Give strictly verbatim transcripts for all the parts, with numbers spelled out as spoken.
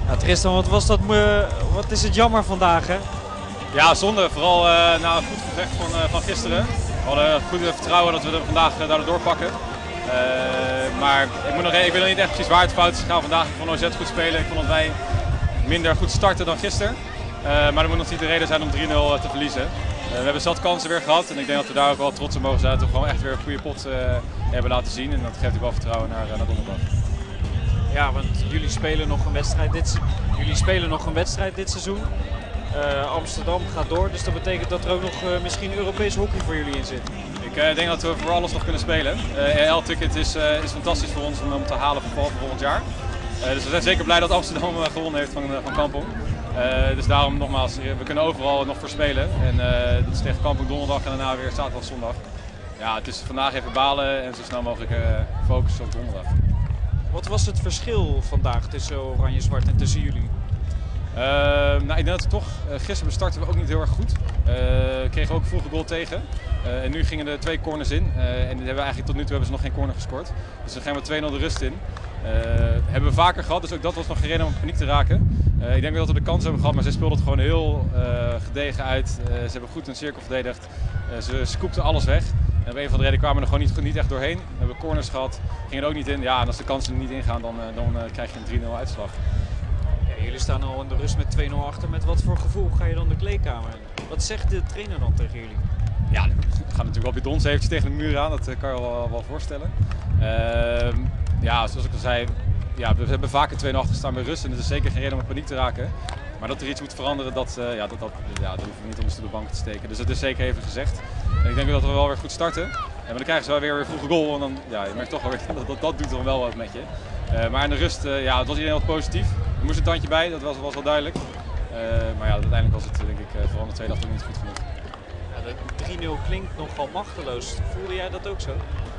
Ja, Tristan, wat, was dat, wat is het jammer vandaag, hè? Ja, zonde. Vooral uh, na een goed gevecht van, uh, van gisteren. We hadden goed vertrouwen dat we er vandaag uh, daardoor doorpakken. Uh, maar ik, moet nog, ik weet nog niet echt precies waar het fout is gegaan vandaag. Ik vond O Z goed spelen. Ik vond dat wij minder goed starten dan gisteren. Uh, maar dat moet nog niet de reden zijn om drie nul te verliezen. Uh, we hebben zat kansen weer gehad en ik denk dat we daar ook wel trots op mogen zijn. Dat we gewoon echt weer een goede pot uh, hebben laten zien. En dat geeft ook wel vertrouwen naar, naar donderdag. Ja, want jullie spelen nog een wedstrijd dit, jullie spelen nog een wedstrijd dit seizoen. Uh, Amsterdam gaat door, dus dat betekent dat er ook nog uh, misschien Europees hockey voor jullie in zit. Ik uh, denk dat we voor alles nog kunnen spelen. Uh, E L-ticket is, uh, is fantastisch voor ons om, om te halen voor, voor volgend jaar. Uh, dus we zijn zeker blij dat Amsterdam uh, gewonnen heeft van, uh, van Kampong. Uh, dus daarom nogmaals, we kunnen overal nog voor spelen. En uh, dat is tegen Kampong donderdag en daarna weer zaterdag zondag. Ja, het is vandaag even balen en zo snel mogelijk uh, focussen op donderdag. Wat was het verschil vandaag tussen Oranje-Zwart en tussen jullie? Uh, nou, ik denk dat we toch, uh, gisteren startten we ook niet heel erg goed. Uh, kregen ook vroeg een goal tegen. Uh, en nu gingen er twee corners in. Uh, en hebben we eigenlijk tot nu toe hebben ze nog geen corner gescoord. Dus dan gaan we twee nul de rust in. Uh, hebben we vaker gehad, dus ook dat was nog geen reden om in paniek te raken. Uh, ik denk dat we de kans hebben gehad, maar zij speelden het gewoon heel uh, gedegen uit. Uh, ze hebben goed een cirkel verdedigd. Uh, ze scoopten alles weg. En op een van de redenen kwamen we er gewoon niet, niet echt doorheen. We hebben corners gehad, gingen er ook niet in. Ja, en als de kansen er niet ingaan, dan, uh, dan uh, krijg je een drie nul uitslag. Jullie staan al in de rust met twee nul achter. Met wat voor gevoel ga je dan de kleedkamer in? Wat zegt de trainer dan tegen jullie? Ja, we gaan natuurlijk wel bij ons eventjes tegen de muur aan. Dat kan je wel, wel voorstellen. Uh, ja, zoals ik al zei, ja, we hebben vaker twee nul achter staan bij rust. En het is zeker geen reden om in paniek te raken. Maar dat er iets moet veranderen, dat, uh, ja, dat, dat, ja, dat hoeven we niet onder de bank te steken. Dus dat is zeker even gezegd. En ik denk dat we wel weer goed starten. En dan krijgen ze wel weer een vroege goal. En dan, ja, je merkt toch wel weer, dat, dat, dat doet dan wel wat met je. Uh, maar in de rust, uh, ja, het was iedereen heel positief. Er moest een tandje bij, dat was, was wel duidelijk. Uh, maar ja, uiteindelijk was het denk ik uh, vooral in de tweede helft ook niet goed genoeg. Ja, de drie nul klinkt nogal machteloos. Voelde jij dat ook zo?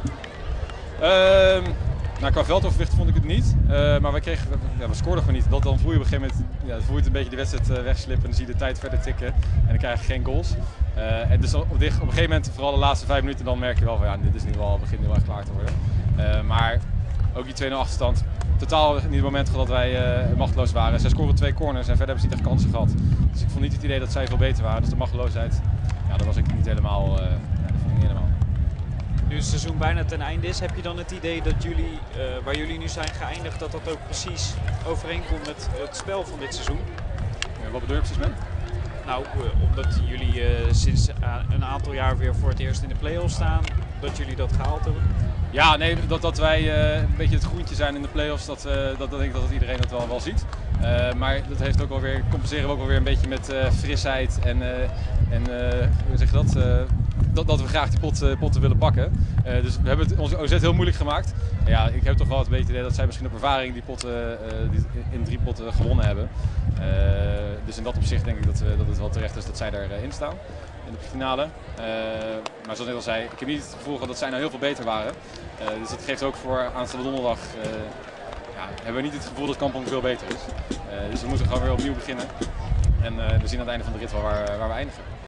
Uh, nou, qua veldoverwicht vond ik het niet. Uh, maar wij kregen, ja, we scoorden gewoon niet. Dat, dan voel je op een gegeven moment, ja, voel je het een beetje de wedstrijd uh, wegslippen. En dan zie je de tijd verder tikken. En dan krijg je geen goals. Uh, en dus op, op een gegeven moment, vooral de laatste vijf minuten, dan merk je wel van ja, dit is nu wel, begint nu wel echt klaar te worden. Uh, maar ook die twee nul achterstand. Totaal niet het moment dat wij uh, machteloos waren. Zij scoren twee corners en verder hebben ze niet echt kansen gehad. Dus ik vond niet het idee dat zij veel beter waren. Dus de machteloosheid, ja, dat was ik niet helemaal, uh, ja, dat vond ik niet helemaal. Nu het seizoen bijna ten einde is, heb je dan het idee dat jullie, uh, waar jullie nu zijn geëindigd, dat dat ook precies overeenkomt met het spel van dit seizoen? Ja, wat bedoel je precies met? Nou, uh, omdat jullie uh, sinds uh, een aantal jaar weer voor het eerst in de play-offs staan, dat jullie dat gehaald hebben? Ja, nee, dat, dat wij uh, een beetje het groentje zijn in de play-offs, dat, uh, dat, dat denk ik dat iedereen dat wel, wel ziet. Uh, maar dat heeft ook wel weer, compenseren we ook wel weer een beetje met uh, frisheid en, uh, en uh, hoe zeg je dat? Uh, dat? Dat we graag die pot, uh, potten willen pakken. Uh, dus we hebben het onze O Z heel moeilijk gemaakt. Uh, ja, ik heb toch wel het beetje idee dat zij misschien op ervaring die potten uh, die in drie potten gewonnen hebben. Uh, dus in dat opzicht denk ik dat, we, dat het wel terecht is dat zij daarin uh, staan. In de finale. Uh, maar zoals ik al zei, ik heb niet het gevoel dat zij nou heel veel beter waren. Uh, dus dat geeft ook voor aanstaande donderdag, uh, ja, hebben we niet het gevoel dat Kampong veel beter is. Uh, dus we moeten gewoon weer opnieuw beginnen. En uh, we zien aan het einde van de rit wel waar, waar we eindigen.